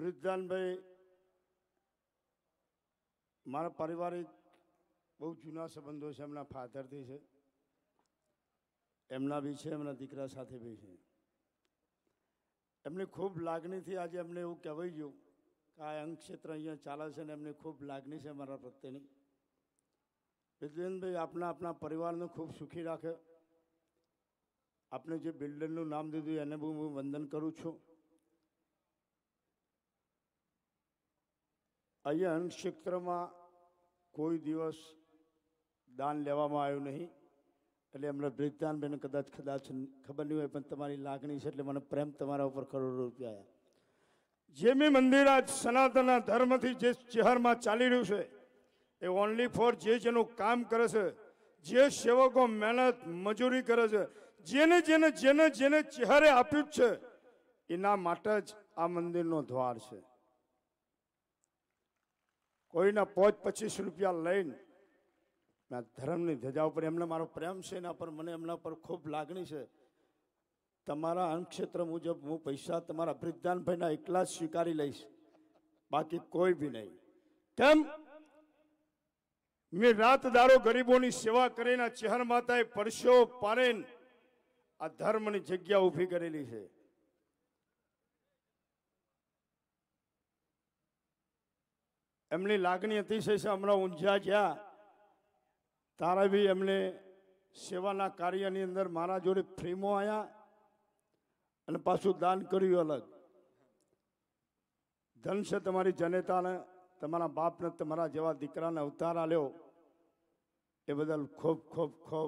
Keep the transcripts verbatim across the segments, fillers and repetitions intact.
બ્રિજદાનભાઈ મારા પારિવારિક બહુ જૂના સંબંધો છે, એમના ફાધરથી છે, એમના બી છે, એમના દીકરા સાથે બી છે. એમની ખૂબ લાગણીથી આજે એમને એવું કહેવાઈ ગયું કે આ અંગ ક્ષેત્ર અહીંયા ચાલે છે ને એમની ખૂબ લાગણી છે મારા પ્રત્યેની. બ્રિજદાનભાઈ આપના આપના પરિવારને ખૂબ સુખી રાખે. આપને જે બિલ્ડરનું નામ દીધું એને બહુ હું વંદન કરું છું. અહીંયા અંગ ક્ષેત્રમાં કોઈ દિવસ દાન લેવામાં આવ્યું નહીં, એટલે એમને બ્રિજદાનભાઈને કદાચ કદાચ ખબર નહીં હોય, પણ તમારી લાગણી છે એટલે મને પ્રેમ તમારા ઉપર કરોડો રૂપિયા આવ્યા. જે મેં મંદિર આજ સનાતન ધર્મથી જે શહેરમાં ચાલી રહ્યું છે એ ઓનલી ફોર જે જેનું કામ કરે છે, જે સેવકો મહેનત મજૂરી કરે છે, જેને જેને જેને જેને ચહેરે આપ્યું છે એના માટે જ આ મંદિરનો દ્વાર છે. કોઈના પોચ પચીસ રૂપિયા લઈને ધર્મની ધજા ઉપર એમને મારો પ્રેમ છે, એના પર મને એમના પર ખૂબ લાગણી છે. તમારા અંગક્ષેત્ર મુજબ હું પૈસા તમારા બ્રિજદાનભાઈના એકલા જ સ્વીકારી લઈશ, બાકી કોઈ બી નહીં. કેમ? મેં રાત દારો ગરીબોની સેવા કરીને ચહેર માતાએ પરસ્યો પારેન આ ધર્મની જગ્યા ઊભી કરેલી છે. એમની લાગણી અતિશય છે. હમણાં ઊંઝા ગયા તારા બી એમને સેવાના કાર્યની અંદર મારા જોડે ફ્રીમાં આવ્યા અને પાછું દાન કર્યું અલગ. ધન છે તમારી જનેતાને, તમારા બાપને, તમારા જેવા દીકરાને અવતાર આલ્યો એ બદલ ખૂબ ખૂબ ખૂબ.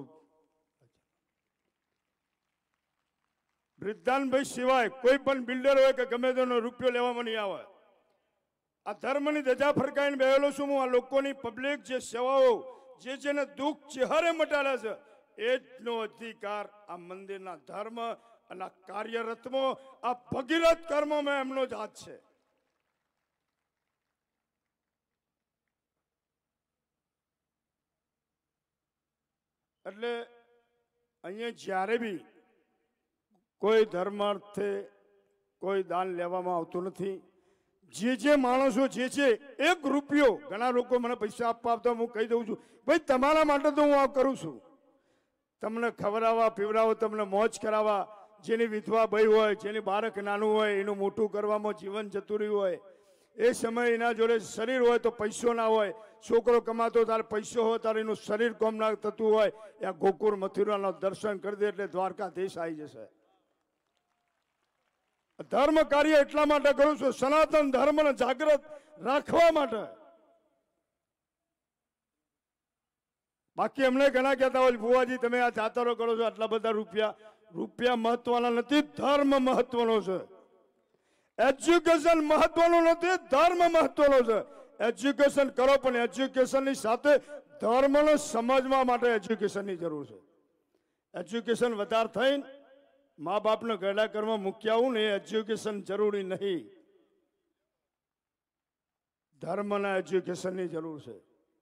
બ્રિજદાનભાઈ સિવાય કોઈ પણ બિલ્ડર હોય કે ગમે તેનો રૂપિયો લેવામાં નહીં આવે. આ ધર્મની ધજા ફરકાઈને બેઠેલો છું હું. આ લોકોની પબ્લિક જે સેવાઓ, જે જેને દુઃખ ચહેરે મટાડે છે એ જનો અધિકાર આ મંદિરના ધર્મ અને આ કાર્યરતમાં આ ભગીરથ કર્મમાં એમનો જ હાથ છે. એટલે અહીંયા જ્યારે બી કોઈ ધર્માર્થે કોઈ દાન લેવામાં આવતું નથી. જે જે માણસો જે છે એક રૂપિયો, ઘણા લોકો મને પૈસા આપવા આપતા હું કહી દઉં છું ભાઈ તમારા માટે તો હું આ કરું છું, તમને ખવડાવવા પીવડાવવા, તમને મોજ કરાવવા. જેની વિધવા ભાઈ હોય, જેની બાળક નાનું હોય, એનું મોટું કરવામાં જીવન જતું રહ્યું હોય, એ સમયે એના જોડે શરીર હોય તો પૈસો ના હોય, છોકરો કમાતો તારે પૈસો હોય તારે એનું શરીર કોમ ના થતું હોય, આ ગોકુળ મથુરાનો દર્શન કરી દે એટલે દ્વારકાધીશ આવી જશે. ધર્મ કાર્ય એટલા માટે કરું છું, સનાતન ધર્મને જાગૃત રાખવા માટે. બાકી એમને ઘણા કહેતા હોય ભુવાજી તમે આ જાતરો કરો છો આટલા બધા રૂપિયા. રૂપિયા મહત્વના નથી, ધર્મ મહત્વનો છે. એજ્યુકેશન મહત્વનું નથી, ધર્મ મહત્વનો છે. એજ્યુકેશન કરો પણ એજ્યુકેશનની સાથે ધર્મને સમજવા માટે એજ્યુકેશનની જરૂર છે. એજ્યુકેશન વધારે થઈને મા બાપને ગરડા કરવા મૂક્યા આવું ને એજ્યુકેશન જરૂરી નહીં, ધર્મના એજ્યુકેશનની જરૂર છે.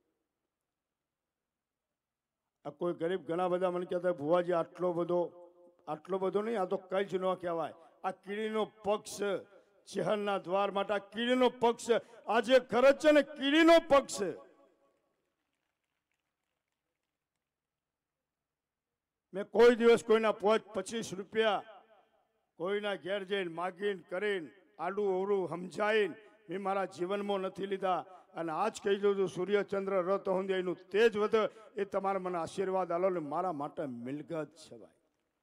આ કોઈ ગરીબ ઘણા બધા મને કહેતા ભુવાજી આટલો બધો આટલો બધો નહીં, આ તો કઈ જ ન કહેવાય. આ કીડીનો પક્ષ ચહેરના દ્વાર માટે આ કીડીનો પક્ષ આજે ખરચ છે ને કીડીનો પક્ષ છે. મેં કોઈ દિવસ કોઈના પોચ પચીસ રૂપિયા કોઈના ઘેર જઈને માગીને કરીને આડું અવરું સમજાઈને મેં મારા જીવનમાં નથી લીધા. અને આજ કહી દઉં છું સૂર્યચંદ્ર રત હોંદે એનું તેજ વધે એ તમારે મને આશીર્વાદ આલો ને મારા માટે મિલકત છે ભાઈ.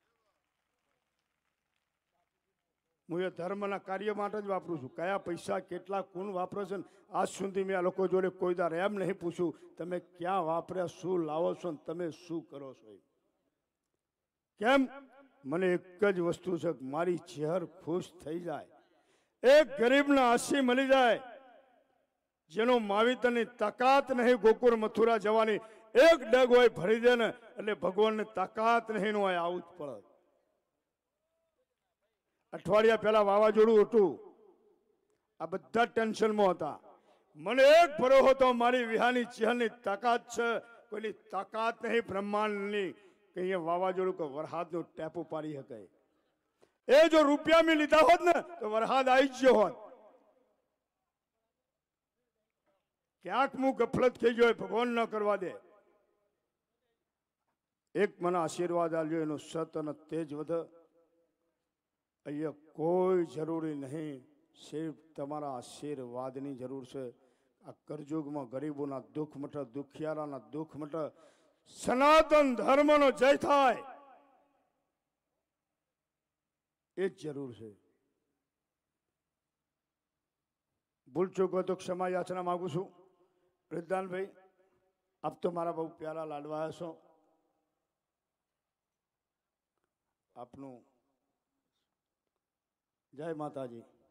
હું એ ધર્મના કાર્ય માટે જ વાપરું છું. કયા પૈસા કેટલા કોણ વાપરે છે આજ સુધી મેં આ લોકો જોડે કોઈ દાર એમ નહીં પૂછ્યું તમે ક્યાં વાપર્યા, શું લાવો છો ને તમે શું કરો છો. કેમ? મને એક જ વસ્તુ છે, મારી ચહેર ખુશ થઈ જાય, એક ગરીબને હાસી મળી જાય, જેનો માવિતરની તાકાત નહીં ગોકુળ મથુરા જવાની, એક ડગ હોય ભરી દે ને એટલે ભગવાનની તાકાત નહીં હોય આવું જ પડે. અઠવાડિયા પહેલા વાવાઝોડું હતું, આ બધા ટેન્શનમાં હતા. મને એક ભરોસો હતો મારી વિહાની ચહેરની તાકાત છે, કોઈની તાકાત નહીં બ્રહ્માંડની કે અહીંયા વાવાઝોડું કે વરસાદનું ટેપું પાડી શકે. એ જો રૂપિયા મેં લીધા હોત ને તો વરસાદ આવી જ ગયો હોત. ક્યાંક હું ગફલત થઈ ગયો, ભગવાન ન કરવા દે. એક મને આશીર્વાદ આલ્યો, એનો સત અને તેજ વધ. અહીંયા કોઈ જરૂરી નહીં, સિર્ફ તમારા આશીર્વાદની જરૂર છે. આ કરજુગમાં ગરીબોના દુઃખ મટે, દુખિયારાના દુઃખ મટે, સનાતન ધર્મનો જય થાય, એ જ જરૂર છે. ભૂલચૂક હોય તો ક્ષમા યાચના માગું છું. વૃદ્ધાનભાઈ, આપ તો મારા બહુ પ્યારા લાડવા છો. આપનું જય માતાજી.